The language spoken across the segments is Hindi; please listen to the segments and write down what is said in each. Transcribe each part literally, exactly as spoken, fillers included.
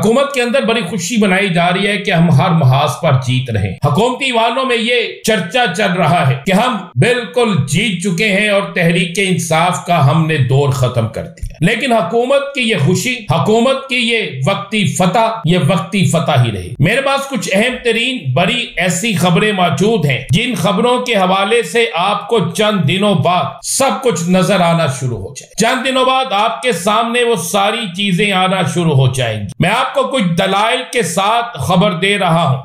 हुकूमत के अंदर बड़ी खुशी बनाई जा रही है कि हम हर महाज पर जीत रहे हैं। हुकूमती वालों में ये चर्चा चल रहा है कि हम बिल्कुल जीत चुके हैं और तहरीक इंसाफ का हमने दौर खत्म कर दिया। लेकिन हुकूमत की ये खुशी, हुकूमत की ये वक्ती फतह, ये वक्ती फतह ही रही। मेरे पास कुछ अहम तरीन बड़ी ऐसी खबरें मौजूद हैं जिन खबरों के हवाले से आपको चंद दिनों बाद सब कुछ नजर आना शुरू हो जाए। चंद दिनों बाद आपके सामने वो सारी चीजें आना शुरू हो जाएंगी। मैं आपको कुछ दलाइल के साथ खबर दे रहा हूं।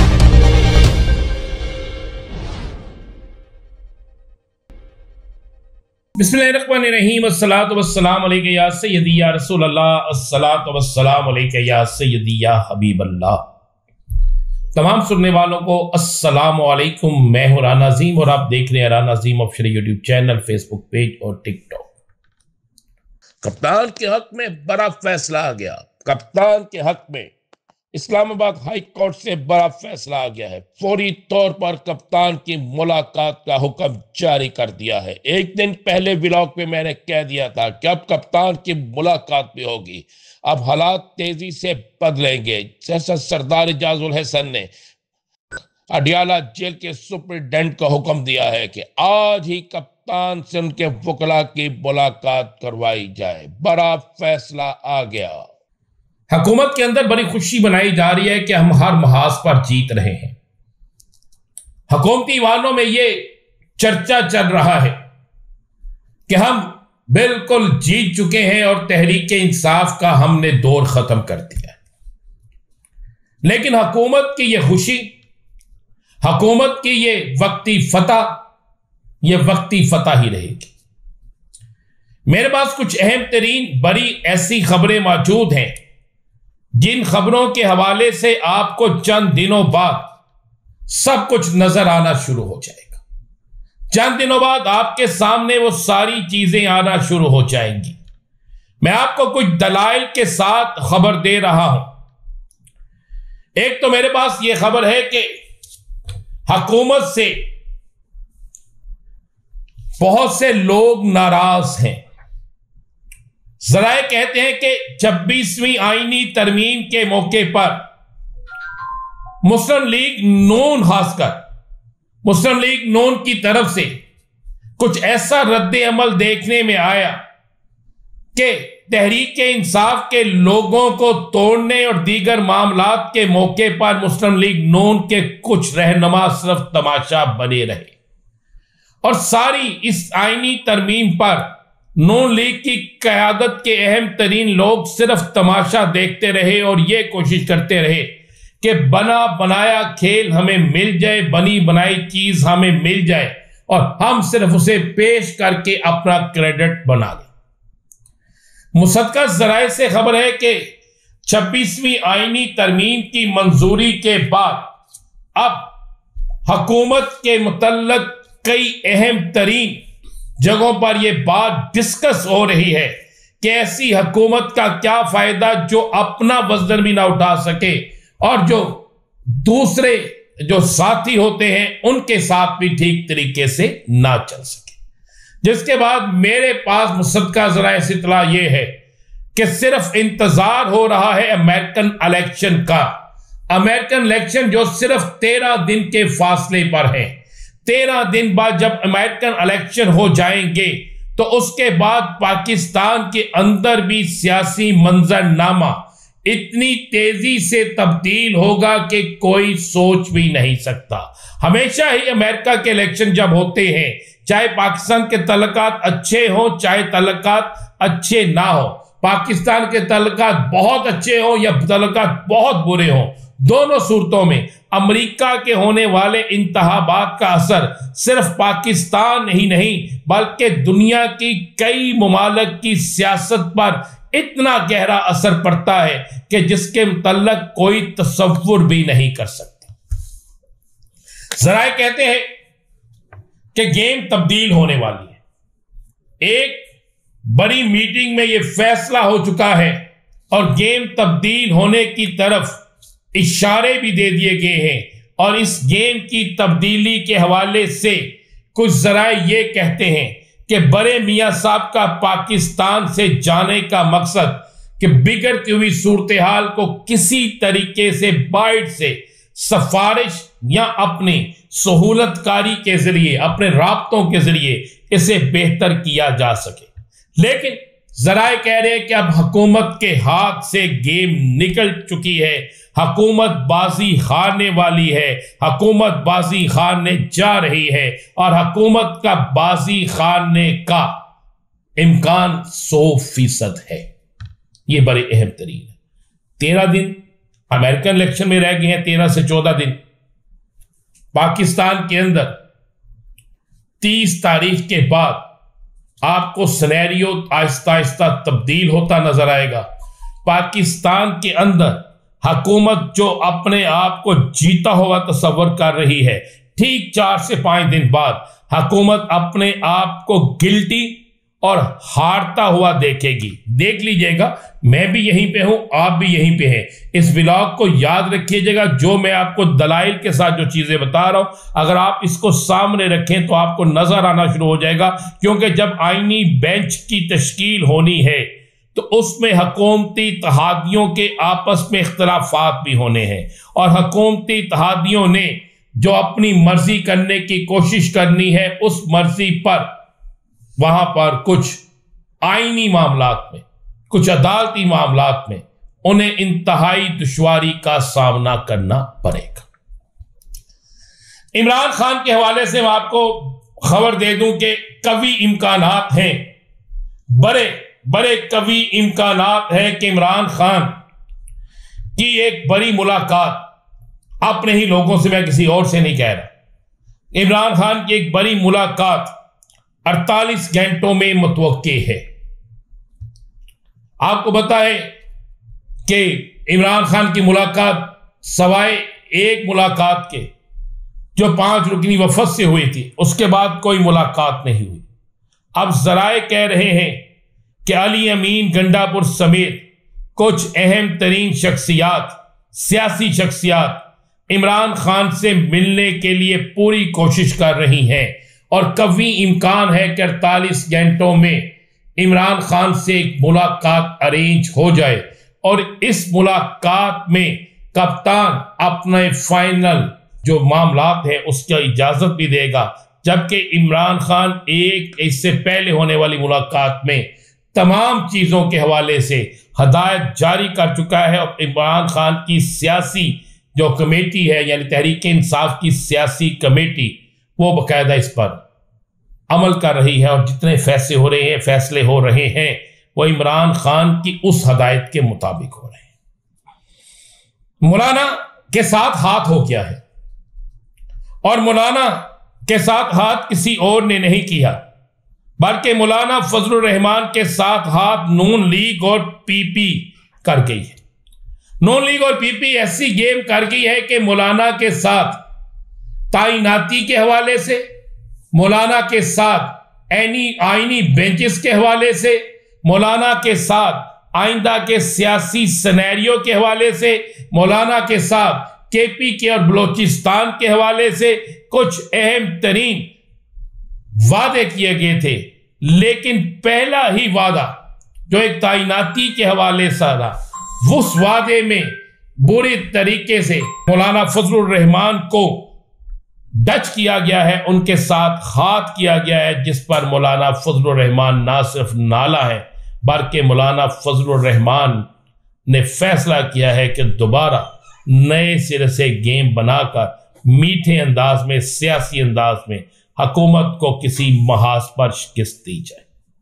बिस्मिल्लाहिर्रहमानिर्रहीम, अस्सलातु वस्सलामु अलैका या सय्यदी या रसूल अल्लाह, अस्सलातु वस्सलामु अलैका या सय्यदी या हबीब अल्लाह। तमाम सुनने वालों को अस्सलामु अलैकुम। मैं हूं राना अजीम और आप देख रहे हैं Rana Azeem official YouTube channel, Facebook page और टिकटॉक। कप्तान के हक में बड़ा फैसला आ गया। कप्तान के हक में इस्लामाबाद हाई कोर्ट से बड़ा फैसला आ गया है। फौरी तौर पर कप्तान की मुलाकात का हुक्म जारी कर दिया है। एक दिन पहले व्लॉग पे मैंने कह दिया था कि अब कप्तान की मुलाकात भी होगी। अब हालात तेजी से बदलेंगे। जैसा सरदार एजाज उल हसन ने अडियाला जेल के सुपरिटेंडेंट को हुक्म दिया है कि आज ही कप्तान से उनके वकला की मुलाकात करवाई जाए। बड़ा फैसला आ गया। हुकूमत के अंदर बड़ी खुशी बनाई जा रही है कि हम हर महाज पर जीत रहे हैं। हुकूमती वालों में ये चर्चा चल रहा है कि हम बिल्कुल जीत चुके हैं और तहरीक इंसाफ का हमने दौर खत्म कर दिया। लेकिन हुकूमत की ये खुशी, हुकूमत की ये वक्ती फतह, ये वक्ती फतह ही रहेगी। मेरे पास कुछ अहम तरीन बड़ी ऐसी खबरें मौजूद हैं जिन खबरों के हवाले से आपको चंद दिनों बाद सब कुछ नजर आना शुरू हो जाएगा। चंद दिनों बाद आपके सामने वो सारी चीजें आना शुरू हो जाएंगी। मैं आपको कुछ दलाइल के साथ खबर दे रहा हूं। एक तो मेरे पास ये खबर है कि हुकूमत से बहुत से लोग नाराज हैं। जराए कहते हैं कि छब्बीसवीं आईनी तरमीम के मौके पर मुस्लिम लीग नून, खासकर मुस्लिम लीग नून की तरफ से कुछ ऐसा रद्द अमल देखने में आया कि तहरीक इंसाफ के लोगों को तोड़ने और दीगर मामलात के मौके पर मुस्लिम लीग नून के कुछ रहनुमा सिर्फ तमाशा बने रहे और सारी इस आईनी तरमीम पर नून लीग की क़यादत के अहम तरीन लोग सिर्फ तमाशा देखते रहे और यह कोशिश करते रहे कि बना बनाया खेल हमें मिल जाए, बनी बनाई चीज हमें मिल जाए और हम सिर्फ उसे पेश करके अपना क्रेडिट बना लें। मुसद्दक़ ज़राए से खबर है कि छब्बीसवीं आईनी तरमीम की मंजूरी के बाद अब हुकूमत के मुतल्लक कई अहम तरीन जगहों पर यह बात डिस्कस हो रही है कि ऐसी हुकूमत का क्या फायदा जो अपना वजन भी ना उठा सके और जो दूसरे जो साथी होते हैं उनके साथ भी ठीक तरीके से ना चल सके। जिसके बाद मेरे पास मुसद्दक़ ज़राए से इत्तला यह है कि सिर्फ इंतजार हो रहा है अमेरिकन इलेक्शन का। अमेरिकन इलेक्शन जो सिर्फ तेरह दिन के फासले पर है। तेरह दिन बाद जब अमेरिकन इलेक्शन हो जाएंगे तो उसके बाद पाकिस्तान के अंदर भी सियासी मंजरनामा इतनी तेजी से तब्दील होगा कि कोई सोच भी नहीं सकता। हमेशा ही अमेरिका के इलेक्शन जब होते हैं, चाहे पाकिस्तान के तल्लुकात अच्छे हो चाहे तल्लुकात अच्छे ना हो, पाकिस्तान के तल्लुकात बहुत अच्छे हो या तल्लुकात बहुत बुरे हो, दोनों सूरतों में अमेरिका के होने वाले इंतखाबात का असर सिर्फ पाकिस्तान ही नहीं बल्कि दुनिया की कई मुमालिक की सियासत पर इतना गहरा असर पड़ता है कि जिसके मुतल्लक कोई तसव्वुर भी नहीं कर सकता। ज़राए कहते हैं कि गेम तब्दील होने वाली है। एक बड़ी मीटिंग में यह फैसला हो चुका है और गेम तब्दील होने की तरफ इशारे भी दे दिए गए हैं और इस गेम की तब्दीली के हवाले से कुछ ज़राए ये कहते हैं कि बड़े मियां साहब का पाकिस्तान से जाने का मकसद कि बिगड़ती हुई सूरत हाल को किसी तरीके से बाइट से सिफारिश या अपनी सहूलतकारी के जरिए, अपने राब्तों के जरिए इसे बेहतर किया जा सके। लेकिन जराए कह रहे हैं कि अब हुकूमत के हाथ से गेम निकल चुकी है, हुकूमत बाजी हारने वाली है, हुकूमत बाजी हारने जा रही है और हुकूमत का बाजी हारने का इम्कान सौ फीसद है। ये बड़े अहम तरीन है। तेरह दिन अमेरिकन इलेक्शन में रह गए हैं, तेरह से चौदह दिन। पाकिस्तान के अंदर तीस तारीख के बाद आपको सिनेरियो आहिस्ता आहिस्ता तब्दील होता नजर आएगा। पाकिस्तान के अंदर हुकूमत जो अपने आप को जीता हुआ तस्वर कर रही है, ठीक चार से पांच दिन बाद हुकूमत अपने आप को गिल्टी और हारता हुआ देखेगी। देख लीजिएगा, मैं भी यहीं पे हूं, आप भी यहीं पे हैं। इस व्लॉग को याद रखिएगा, जो मैं आपको दलाइल के साथ जो चीजें बता रहा हूं, अगर आप इसको सामने रखें तो आपको नजर आना शुरू हो जाएगा। क्योंकि जब आईनी बेंच की तश्कील होनी है तो उसमें हुकूमती इत्तेहादियों के आपस में इख्तलाफात भी होने हैं और हुकूमती इत्तेहादियों ने जो अपनी मर्जी करने की कोशिश करनी है, उस मर्जी पर वहां पर कुछ आईनी मामलात में, कुछ अदालती मामलात में उन्हें इंतहाई दुश्वारी का सामना करना पड़ेगा। इमरान खान के हवाले से मैं आपको खबर दे दूं कि कवी इम्कानात हैं, बड़े बड़े कवी इम्कानात हैं कि इमरान खान की एक बड़ी मुलाकात, अपने ही लोगों से, मैं किसी और से नहीं कह रहा, इमरान खान की एक बड़ी मुलाकात अड़तालीस घंटों में मुतवक्के है। आपको बताए कि इमरान खान की मुलाकात सवाए एक मुलाकात के जो पांच रुकनी वफद से हुई थी, उसके बाद कोई मुलाकात नहीं हुई। अब जराए कह रहे हैं कि अली अमीन गंडापुर समेत कुछ अहम तरीन शख्सियात, सियासी शख्सियात इमरान खान से मिलने के लिए पूरी कोशिश कर रही हैं और कभी इम्कान है कि अड़तालीस घंटों में इमरान खान से एक मुलाकात अरेंज हो जाए और इस मुलाकात में कप्तान अपने फाइनल जो मामलात है उसका इजाजत भी देगा। जबकि इमरान खान एक इससे पहले होने वाली मुलाकात में तमाम चीजों के हवाले से हदायत जारी कर चुका है और इमरान खान की सियासी जो कमेटी है, यानी तहरीक इंसाफ की सियासी कमेटी, वो बाकायदा इस पर अमल कर रही है और जितने फैसले हो रहे हैं फैसले हो रहे हैं वो इमरान खान की उस हदायत के मुताबिक हो रहे हैं। मौलाना के साथ हाथ हो गया है और मौलाना के साथ हाथ किसी और ने नहीं किया, बल्कि मौलाना फजलुर रहमान के साथ हाथ नून लीग और पीपी कर गई है। नून लीग और पीपी ऐसी गेम कर गई है कि मौलाना के साथ ताइनाती के हवाले से, मौलाना के साथ एनी आईनी बेंचेस के हवाले से, मौलाना के साथ आइंदा के सियासी सिनेरियो के हवाले से, मौलाना के साथ केपी के और बलोचिस्तान के हवाले से कुछ अहम तरीन वादे किए गए थे। लेकिन पहला ही वादा जो एक ताइनाती के हवाले से था, उस वादे में बुरी तरीके से मौलाना फजलुर रहमान को डच किया गया है, उनके साथ हाथ किया गया है, जिस पर मौलाना फजलुर रहमान ना सिर्फ नाला है बल्कि मौलाना फजलुर रहमान ने फैसला किया है कि दोबारा नए सिरे से गेम बनाकर मीठे अंदाज में, सियासी अंदाज में हुकूमत को किसी महाज पर शिकस्त दी जाए।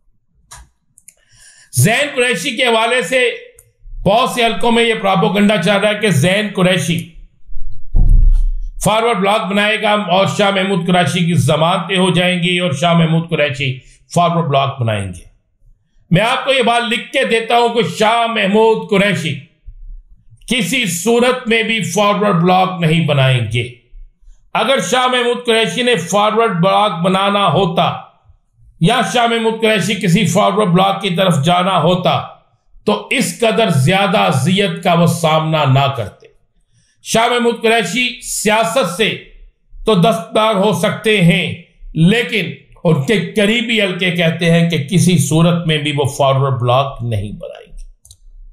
जैन कुरैशी के हवाले से बहुत से हल्कों में यह प्रोपेगेंडा चल रहा है कि जैन कुरैशी फॉरवर्ड ब्लॉक बनाएगा और शाह महमूद कुरैशी की जमानतें हो जाएंगी और शाह महमूद कुरैशी फॉरवर्ड ब्लॉक बनाएंगे। मैं आपको यह बात लिख के देता हूं कि शाह महमूद कुरैशी किसी सूरत में भी फॉरवर्ड ब्लॉक नहीं बनाएंगे। अगर शाह महमूद कुरैशी ने फॉरवर्ड ब्लॉक बनाना होता या शाह महमूद कुरैशी किसी फॉरवर्ड ब्लॉक की तरफ जाना होता तो इस कदर ज्यादा अजियत का वो सामना ना करते। शाह महमूद कुरैशी सियासत से तो दस्तदार हो सकते हैं, लेकिन उनके करीबी हल्के कहते हैं कि किसी सूरत में भी वो फॉरवर्ड ब्लॉक नहीं बनाएंगे।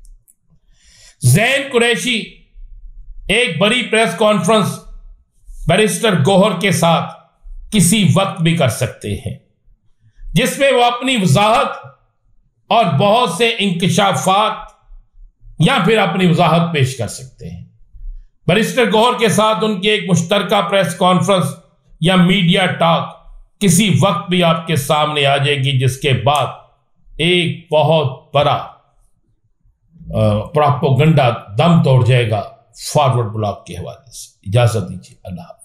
जैन कुरैशी एक बड़ी प्रेस कॉन्फ्रेंस बैरिस्टर गौहर के साथ किसी वक्त भी कर सकते हैं, जिसमें वो अपनी वजाहत और बहुत से इंकशाफात या फिर अपनी वजाहत पेश कर सकते हैं। बैरिस्टर गौहर के साथ उनकी एक मुश्तरका प्रेस कॉन्फ्रेंस या मीडिया टॉक किसी वक्त भी आपके सामने आ जाएगी, जिसके बाद एक बहुत बड़ा प्रोपेगेंडा दम तोड़ जाएगा फॉरवर्ड ब्लॉक के हवाले से। इजाजत दीजिए, अल्लाह।